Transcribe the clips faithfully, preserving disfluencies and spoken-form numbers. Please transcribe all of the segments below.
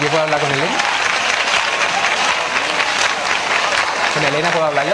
puedo hablar con Elena? ¿Con Elena puedo hablar yo?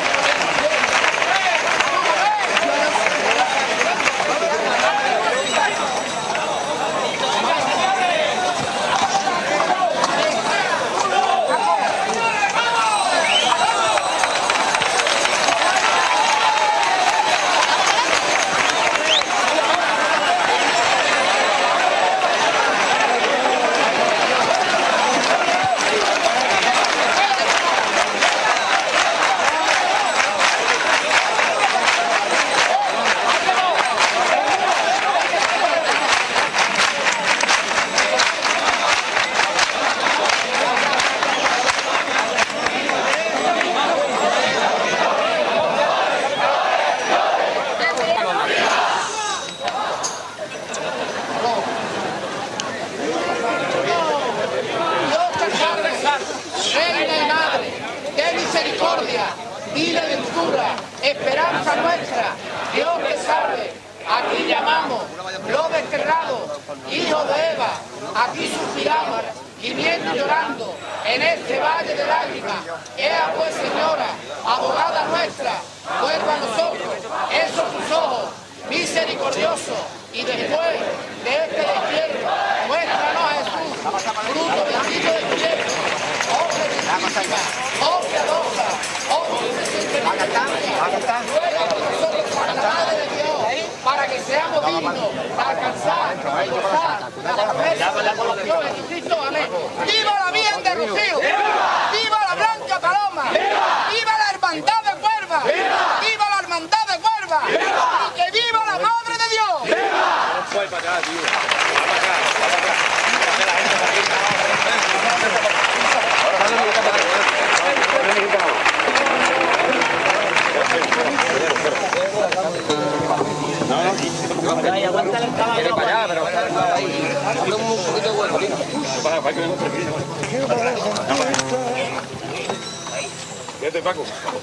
Vete, Paco.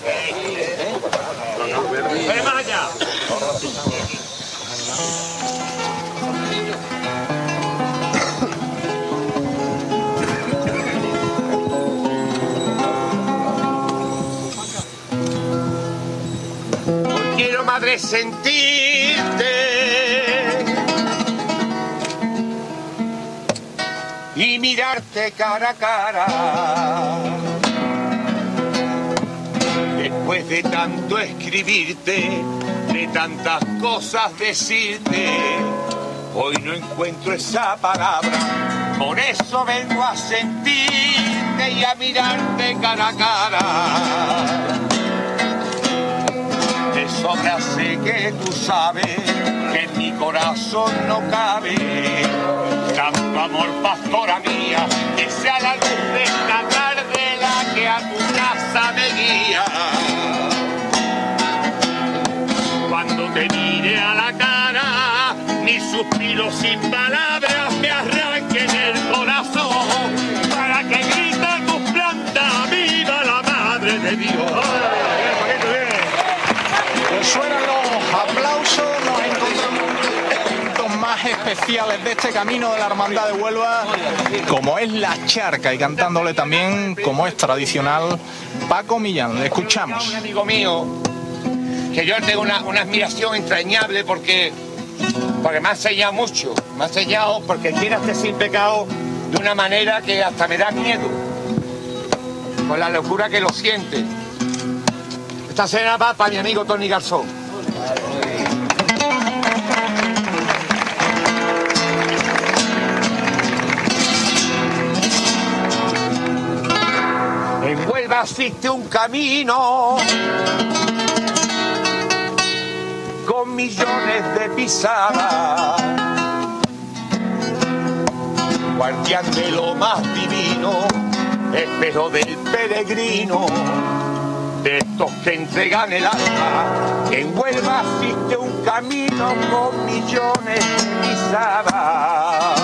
Ven más allá. Quiero, madre, sentirte y mirarte cara a cara. Después de tanto escribirte, de tantas cosas decirte, hoy no encuentro esa palabra. Por eso vengo a sentirte y a mirarte cara a cara. De sobra sé que tú sabes que en mi corazón no cabe tanto amor, pastora mía, que sea la luz de esta tarde la que a tu casa me guía. Cuando te mire a la cara, mis suspiros sin palabras me arranquen el corazón, para que grite tus plantas, viva la Madre de Dios. Suenan los aplausos, nos encontramos en momentos más especiales de este camino de la Hermandad de Huelva, como es La Charca, y cantándole también, como es tradicional, Paco Millán. Le escuchamos. Un amigo mío, que yo tengo una, una admiración entrañable porque, porque me ha enseñado mucho, me ha enseñado porque quiere hacer sin pecado de una manera que hasta me da miedo, con la locura que lo siente. Esta cena va para mi amigo Tony Garzón. En Huelva existe un camino con millones de pisadas, guardián de lo más divino, espejo del peregrino, de estos que entregan el alma. En Huelva existe un camino con millones de pisadas,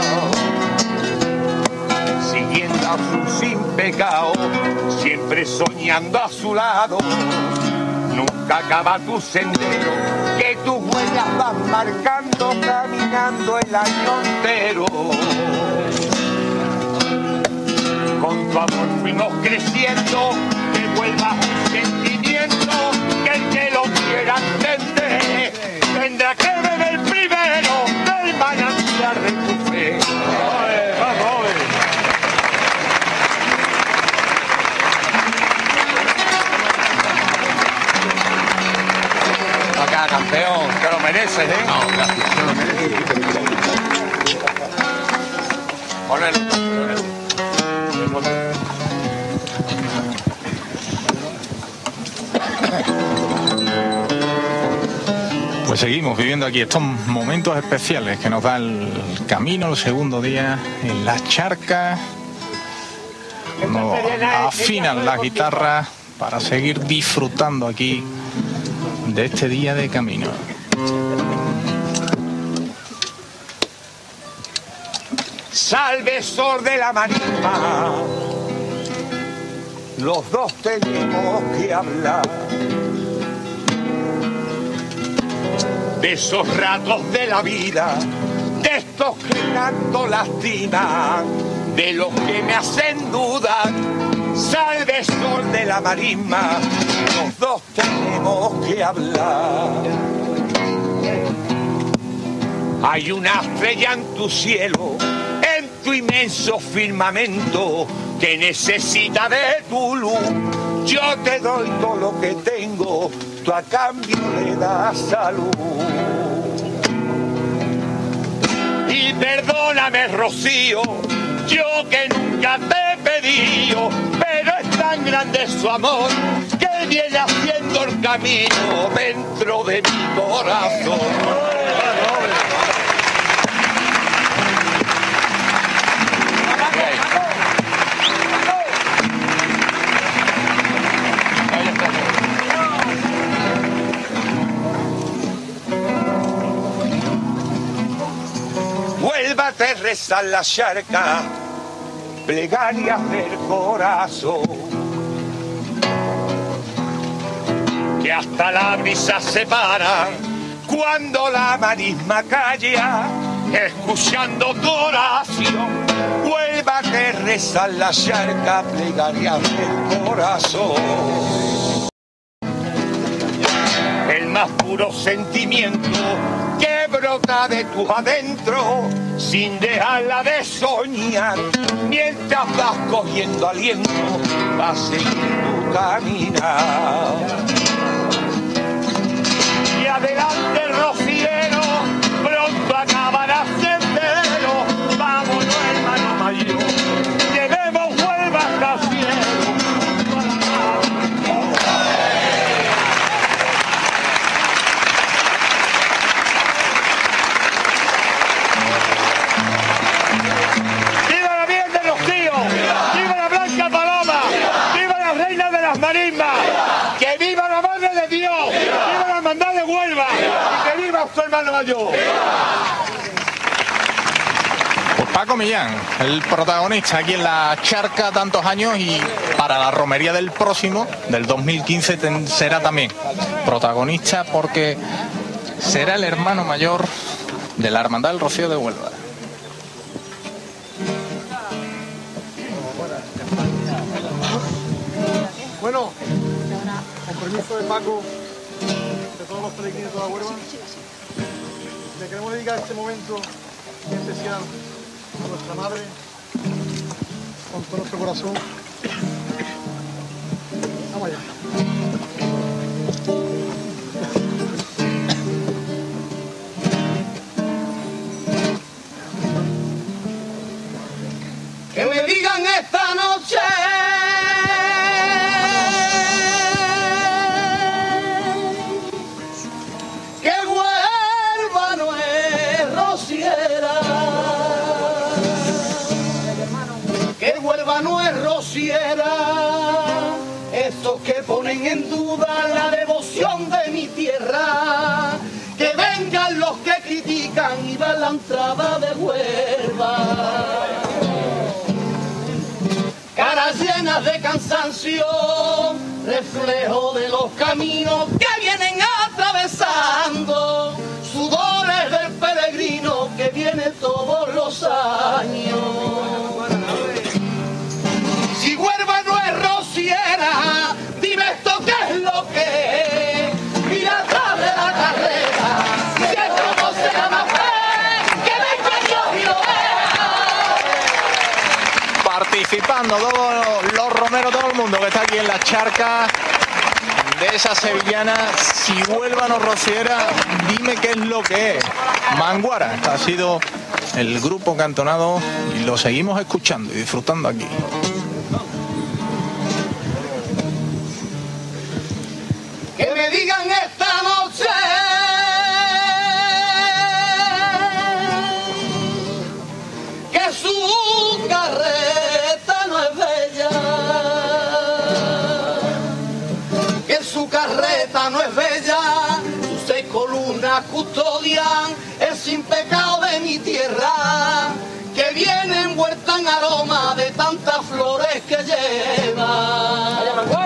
siguiendo a su sin pecado, siempre soñando a su lado. Nunca acaba tu sendero, que tus huellas van marcando, caminando el año entero. con tu amor fuimos creciendo, que vuelva un sentimiento, que el que lo quiera entender tendrá que beber primero del manantial de tu fe. Acá, campeón, te lo mereces, ¿eh? No, gracias, te lo mereces. Ponelo, ponelo. Pues seguimos viviendo aquí estos momentos especiales que nos da el camino, el segundo día en la charca. Nos afinan las guitarras para seguir disfrutando aquí de este día de camino. Salve sol de la marisma, los dos tenemos que hablar de esos ratos de la vida, de estos que tanto lastiman, de los que me hacen dudar. Salve sol de la marisma, los dos tenemos que hablar. Hay una estrella en tu cielo, en tu inmenso firmamento, que necesita de tu luz. Yo te doy todo lo que tengo, tú a cambio le das salud. Y perdóname, Rocío, yo que nunca te he pedido, pero es tan grande su amor que viene haciendo el camino dentro de mi corazón. Vuélvate a rezar la charca, plegarias del corazón, que hasta la brisa se para cuando la marisma calla, escuchando tu oración. Vuélvate a rezar la charca, plegarias del corazón. El más puro sentimiento que brota de tu adentro, sin dejarla de soñar, mientras vas cogiendo aliento, vas a seguir tu caminar. Y adelante, rociero, pronto acabará sendero, vámonos, hermano mayor, llevemos Huelva hasta el cielo. ¡Que viva la Madre de Dios! ¡Viva, ¡Viva la Hermandad de Huelva! ¡Y que viva su hermano mayor! Pues Paco Millán, el protagonista aquí en la charca tantos años, y para la romería del próximo, del dos mil quince, ten, será también protagonista porque será el hermano mayor de la Hermandad del Rocío de Huelva. Bueno, con permiso de Paco, de todos los peregrinos de toda Huelva, le queremos dedicar este momento especial a nuestra madre, con todo nuestro corazón. Vamos allá. Que me digan esta noche que Huelva no es rociera, que Huelva no es rociera, esos que ponen en duda la devoción de mi tierra, que vengan los que critican y dan la entrada de Huelva. Caras llenas de cansancio, reflejo de los caminos que vienen atravesando, sudores del peregrino que viene todos los años. aquí en la charca de esa sevillana. Si Huelva no rociera, dime qué es lo que es. Manguara, este ha sido el grupo cantonado y lo seguimos escuchando y disfrutando aquí. Que me digan esta noche que su carreta no es bella, que su carreta no es bella, sus seis columnas custodian el sin pecado de mi tierra, que viene envuelta en aroma de tantas flores que lleva.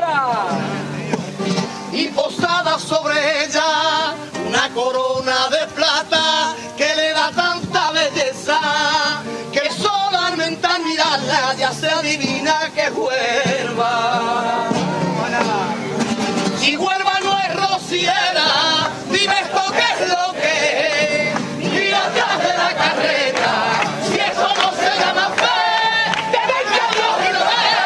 Y posada sobre ella una corona de plata que le da tanta belleza que solamente al mirarla ya se adivina que es Huelva. Si Huelva no es rociera, dime esto qué es lo que es. Mira atrás de la carreta, si eso no se llama fe, te venga Dios y lo vea.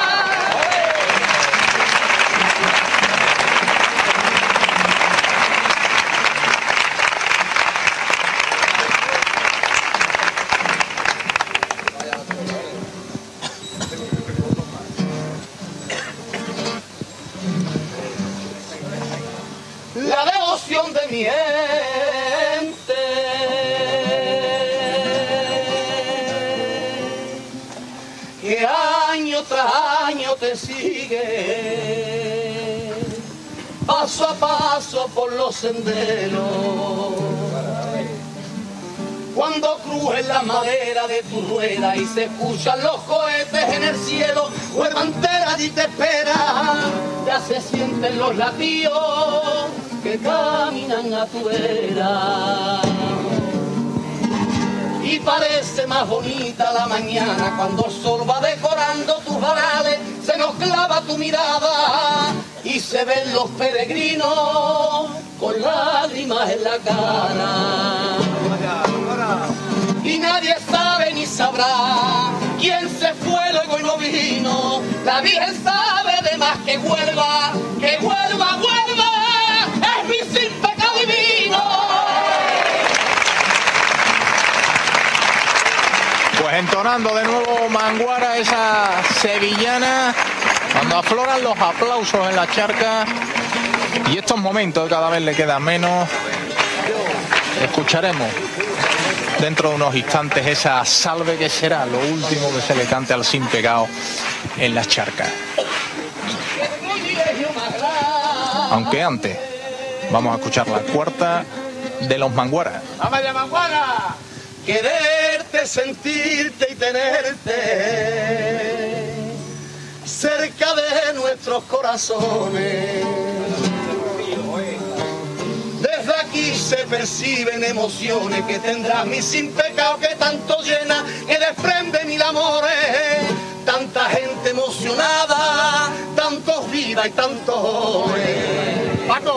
La devoción de mi gente que año tras año te sigue paso a paso por los senderos. Cuando crujen la madera de tu rueda y se escuchan los cohetes en el cielo, Huelva entera allí te espera, ya se sienten los latidos que caminan a tu vera. Y parece más bonita la mañana cuando el sol va decorando tus varales, se nos clava tu mirada y se ven los peregrinos con lágrimas en la cara. Y nadie sabe ni sabrá quién se fue, luego y no vino. La Virgen sabe de más que Huelva, que Huelva, Huelva es mi sin pecado divino. Pues entonando de nuevo Manguara, esa sevillana, cuando afloran los aplausos en la charca y estos momentos cada vez le quedan menos, escucharemos dentro de unos instantes esa salve que será lo último que se le cante al sin pecado en las charcas. Aunque antes vamos a escuchar la cuarta de los Manguara. ¡Vamos allá, Manguara! Quererte, sentirte y tenerte cerca de nuestros corazones. Desde aquí se perciben emociones que tendrá mi sin pecado que tanto llena, que desprende mil amores. Tanta gente emocionada, tantos vidas y tantos jóvenes. Paco.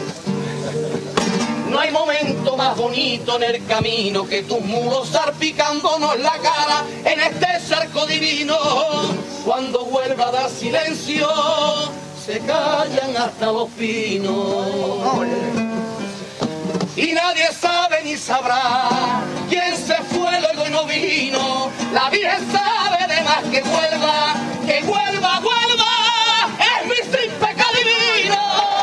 No hay momento más bonito en el camino que tus muros salpicándonos la cara en este cerco divino. Cuando vuelva a dar silencio, se callan hasta los pinos. Y nadie sabe ni sabrá quién se fue, luego y no vino. La Virgen sabe de más que vuelva, que vuelva, vuelva, es mi sin pecado divino.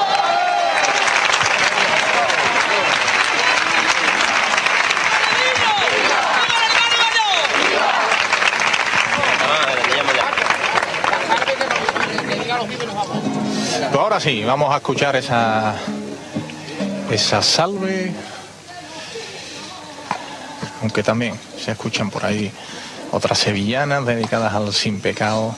Pues ahora sí, vamos a escuchar esa esa salve, aunque también se escuchan por ahí otras sevillanas dedicadas al sin pecado.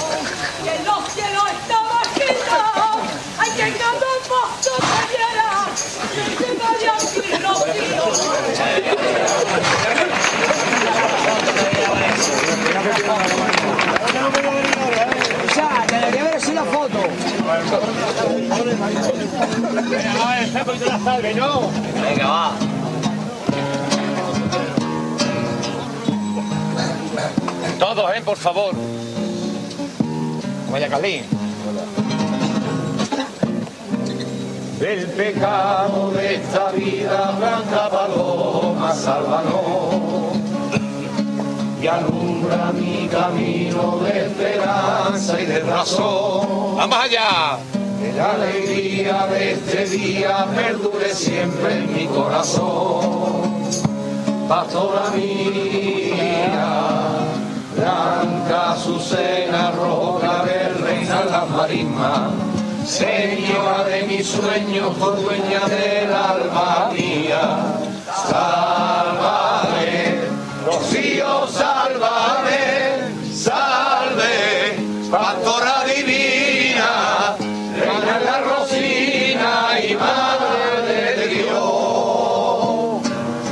Que los cielos estaban escritos, hay que cantar posto que viera. Ya, te debería ver así la foto. Venga, va. Todos, ¿eh? Por favor. Vaya, Calín. El pecado de esta vida, blanca paloma, sálvanos y alumbra mi camino de esperanza y de razón. ¡Vamos allá! Que la alegría de este día perdure siempre en mi corazón. Pastora mía, blanca azucena, roja, ver, reina las marismas, señora de mis sueños, dueña del alma mía. Sálvame, Rocío, sálvame, salve, pastora divina, reina la Rosina y madre de Dios.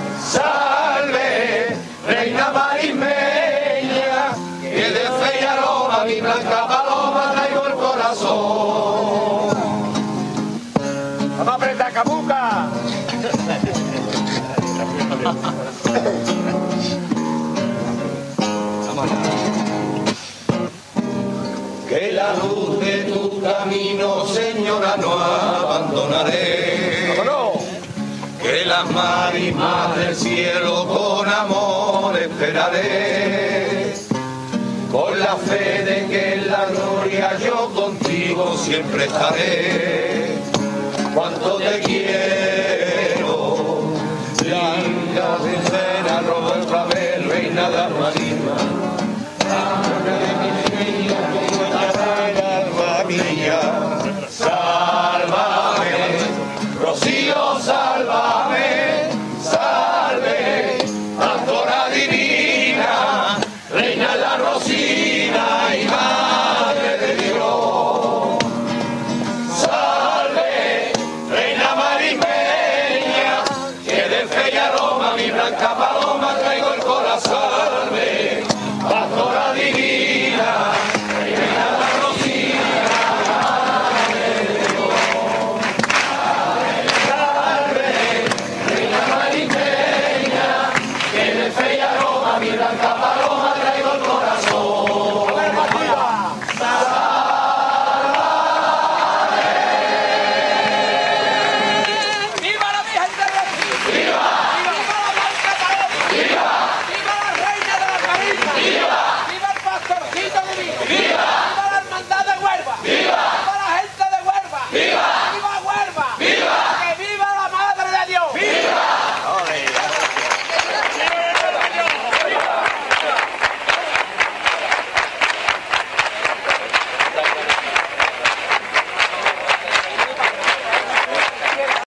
Salve, reina marismeña, que de fe y aroma mi blanca paloma traigo el corazón. ¡Vamos a apretar, Cabuca! Que la luz de tu camino, señora, no abandonaré. ¡Vámonos! Que las marismas del cielo con amor esperaré. Con la fe de que en la gloria yo contigo siempre estaré. Cuánto te quiero.